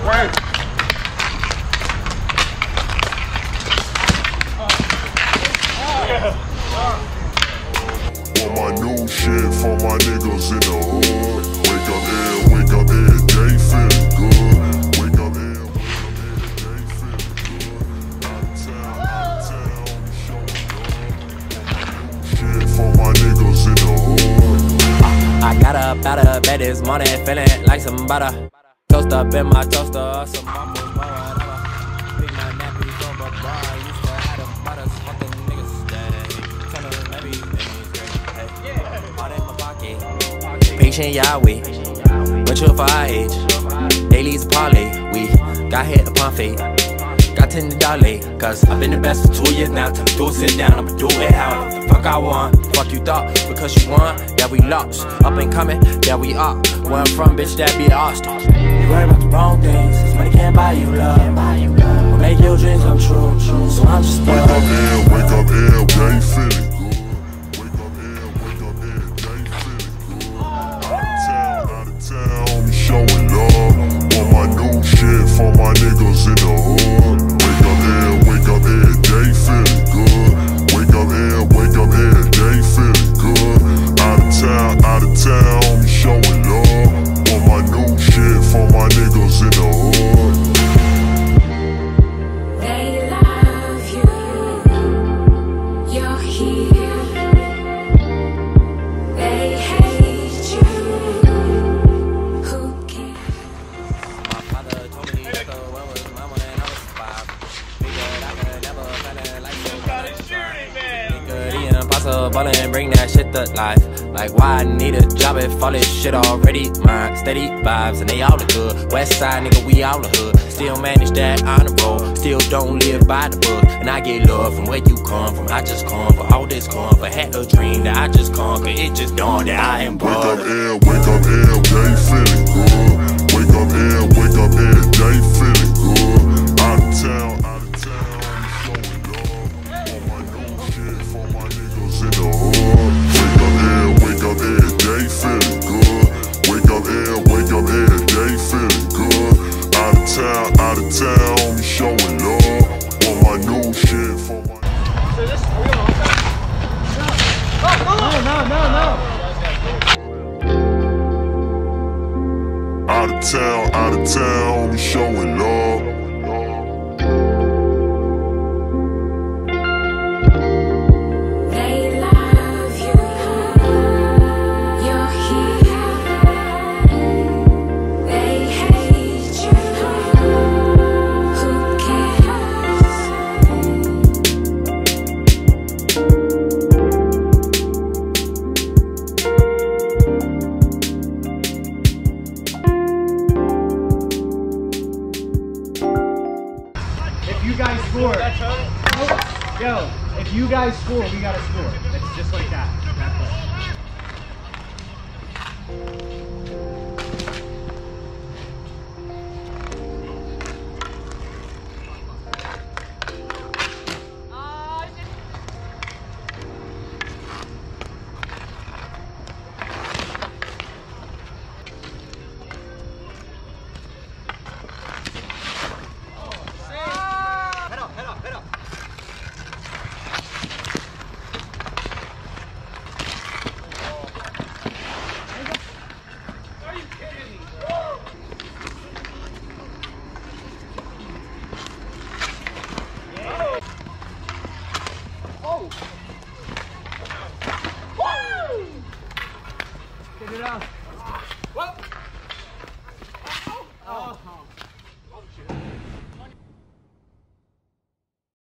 Want my new shit for my niggas in the hood. Wake up every day feeling good. Wake up every day feeling good. Out of town, showing love. Shit for my niggas in the hood. I got up out of bed this morning feeling like some butter. Toast up in my toaster, some bubbles, whatever. Big my nappy from a bar, used to have them butters, fucking niggas steady. Tell them everything is great, hey. All in my pocket, patient Yahweh, mature for our age. Dailies a parlay, we got hit upon fate. Got $10, cause I've been the best for 2 years now. Tell me do it, sit down, I'ma do it how the fuck I want. Fuck you thought, because you won, yeah we lost. Up and coming, yeah we are. Where I'm from, bitch, that be Austin. You worry about the wrong things, cause money can't buy you love. Or make your dreams come true, so I'm just wake up every day feeling good. Wake up every day feeling good. Out of town, me showing love. Want my new shit for my niggas in the hood. Wake up every day feeling good. Wake up every day feeling good. Out of town, me showing love. Want my new shit for my niggas in the hood. They love you, you're here. They hate you, who cares? My father told me that the world was mine when I was 5. Figured I could never find it like so. Figured the impossible and bring that shit to life. Like why I need a job if all this shit already mine. Steady vibes and they all look good. West side nigga, we all the hood. Still manage that on the road. Still don't live by the book. And I get love from where you come from. I just come for all this comfort. Had a dream that I just conquer. It just dawned that I am Wake broad. up every day feeling good. Wake up every day feeling good. Out of town, me showing love. Want my new shit for my niggas in the hood. Wake up every day feeling good. Wake up every day feeling good. Out of town, me showing love. Want my new shit for my. So this real No. Out of town, me showing love. They love you, you're here. They hate you, who cares? If you guys score, yo, if you guys score, we gotta score. It's just like that. That's it. Get it out. Whoa. Oh.